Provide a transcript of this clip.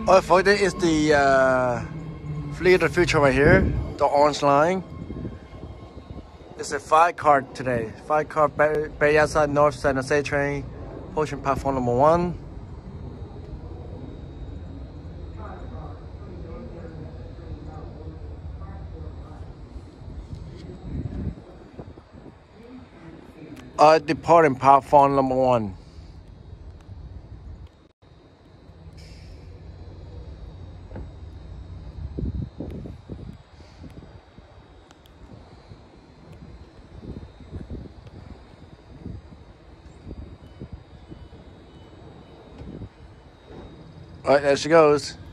Oh, for this is the Fleet of the Future right here, the orange line. It's a 5-car today. 5-car Berryessa North San Jose train, pushing platform number 1. Departing platform number 1. All right, there she goes.